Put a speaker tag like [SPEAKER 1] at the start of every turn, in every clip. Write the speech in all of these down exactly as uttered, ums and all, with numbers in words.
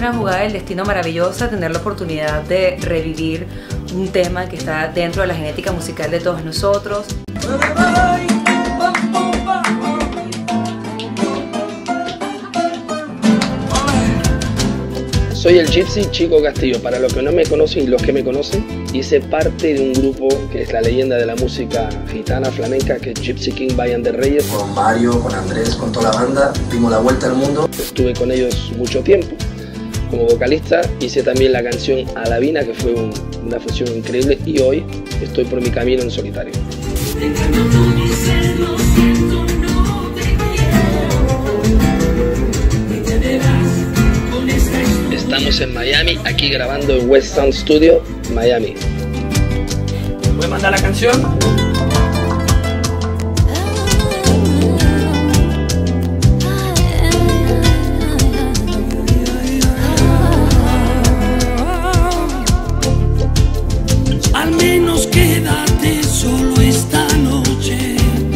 [SPEAKER 1] una jugada del destino maravillosa tener la oportunidad de revivir un tema que está dentro de la genética musical de todos nosotros.
[SPEAKER 2] Soy el Gypsy Chico Castillo. Para los que no me conocen y los que me conocen, hice parte de un grupo que es la leyenda de la música gitana flamenca, que es Gypsy King Vayan de Reyes.
[SPEAKER 3] Con Mario, con Andrés, con toda la banda, dimos la vuelta al mundo.
[SPEAKER 2] Estuve con ellos mucho tiempo como vocalista. Hice también la canción Alavina, que fue un, una fusión increíble, y hoy estoy por mi camino en solitario. Estamos en Miami, aquí grabando en West Sound Studio, Miami.
[SPEAKER 4] ¿Voy a mandar la canción?
[SPEAKER 5] Al menos quédate solo esta noche.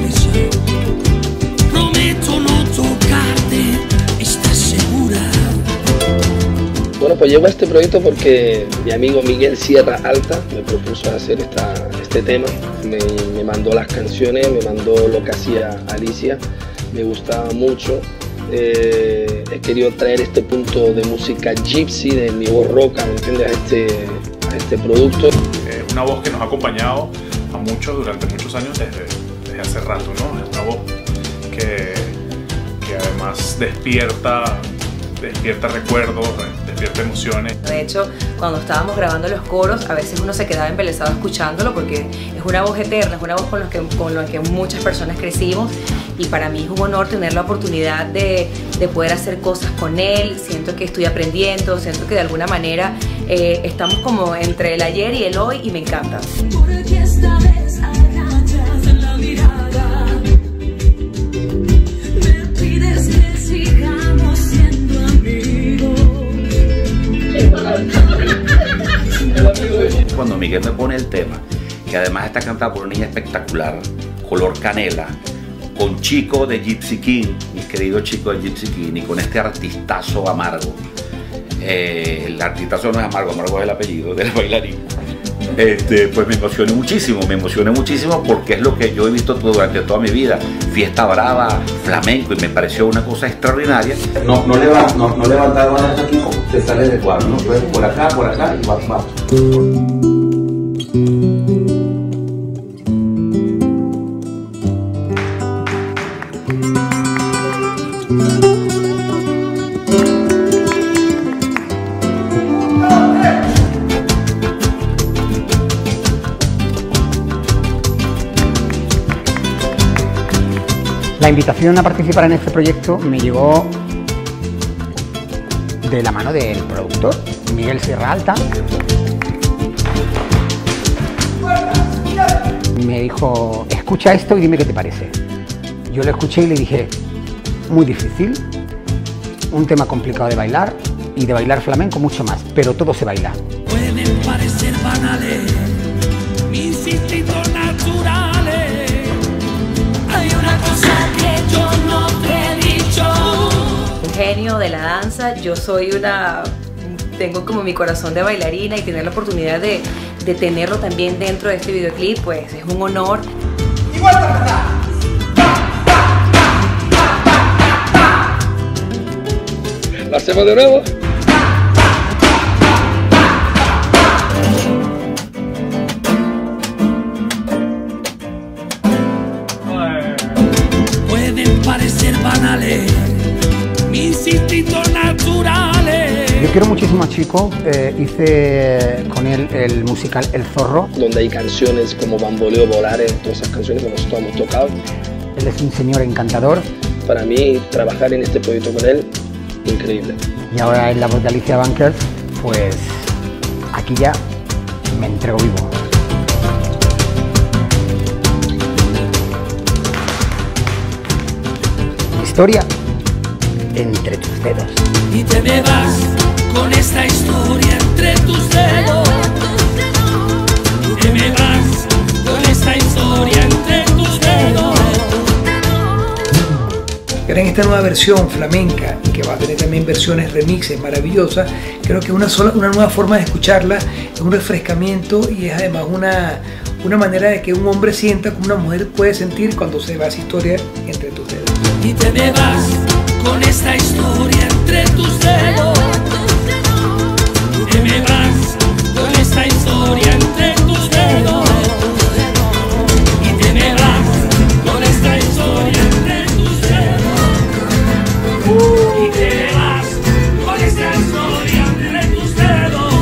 [SPEAKER 5] Prometo no tocarte, ¿estás segura?
[SPEAKER 2] Bueno, pues llevo a este proyecto porque mi amigo Miguel Sierra Alta me propuso hacer esta, este tema. Me, me mandó las canciones, me mandó lo que hacía Alicia, me gustaba mucho. Eh, he querido traer este punto de música gypsy, de mi voz roca, ¿me entiendes? A este, a este producto.
[SPEAKER 6] Eh, una voz que nos ha acompañado a muchos durante muchos años desde, desde hace rato, ¿no? Es una voz que, que además despierta, despierta recuerdos, despierta emociones.
[SPEAKER 1] De hecho, cuando estábamos grabando los coros, a veces uno se quedaba embelesado escuchándolo porque es una voz eterna, es una voz con la que, con la que muchas personas crecimos, y para mí es un honor tener la oportunidad de, de poder hacer cosas con él. Siento que estoy aprendiendo, siento que de alguna manera eh, estamos como entre el ayer y el hoy, y me encanta.
[SPEAKER 5] Porque esta vez agachas en la mirada, me pides que sigamos siendo amigos.
[SPEAKER 7] Cuando Miguel me pone el tema, que además está cantado por una niña espectacular, color canela, con Chico de Gypsy King, mi querido Chico de Gypsy King, y con este artistazo Amargo. Eh, el artistazo no es Amargo, Amargo es el apellido del bailarín. Este, pues me emocioné muchísimo, me emocioné muchísimo porque es lo que yo he visto todo, durante toda mi vida, fiesta brava, flamenco, y me pareció una cosa extraordinaria. No, no, leva, no, no levantar manos aquí, te sale de cuadro, ¿no? Pues por acá, por acá y va, va.
[SPEAKER 8] La invitación a participar en este proyecto me llegó de la mano del productor, Miguel Sierra Alta. Me dijo, escucha esto y dime qué te parece. Yo lo escuché y le dije, muy difícil, un tema complicado de bailar, y de bailar flamenco mucho más, pero todo se baila.
[SPEAKER 5] Pueden parecer banales, mis instintos naturales. Hay una cosa que yo no te he dicho.
[SPEAKER 1] Un genio de la danza, yo soy una... tengo como mi corazón de bailarina, y tener la oportunidad de, de tenerlo también dentro de este videoclip, pues es un honor.
[SPEAKER 4] ¡Igual para
[SPEAKER 2] ¿Lo hacemos de nuevo?
[SPEAKER 5] Pueden parecer banales, mis instintos naturales.
[SPEAKER 8] Yo quiero muchísimo a Chico, eh, hice con él el musical El Zorro.
[SPEAKER 2] Donde hay canciones como Bamboleo, Volares, todas esas canciones que nosotros hemos tocado.
[SPEAKER 8] Él es un señor encantador.
[SPEAKER 2] Para mí, trabajar en este proyecto con él, increíble.
[SPEAKER 8] Y ahora en la voz de Alicia Bankers, pues aquí ya me entrego vivo. Historia entre tus dedos.
[SPEAKER 5] Y te me vas con esta historia entre tus dedos. Y te me vas con esta historia entre tus dedos.
[SPEAKER 4] ¿Quieren
[SPEAKER 9] esta nueva versión flamenca, que va a tener también versiones remixes maravillosas, creo que una, sola, una nueva forma de escucharla es un refrescamiento y es además una, una manera de que un hombre sienta como una mujer puede sentir cuando se va esa historia entre tus dedos.
[SPEAKER 5] Y te me vas con esta historia entre tus dedos. Y te me vas con esta historia entre tus dedos. Y te me vas con esta historia entre tus dedos. Y te me vas con esta historia entre tus dedos.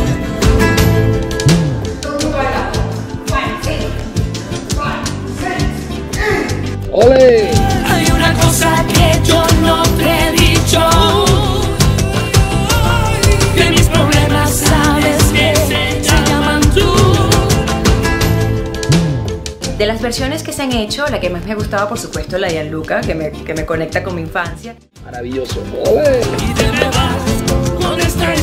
[SPEAKER 2] ¡Ole!
[SPEAKER 5] Hay una cosa que yo no te he dicho, que mis problemas sabes que se llaman tú.
[SPEAKER 1] De las versiones que se han hecho, la que más me ha gustado, por supuesto, la de Gianluca, que me, que me conecta con mi infancia.
[SPEAKER 2] Maravilloso. ¡Ole!
[SPEAKER 5] Y te me vas con esta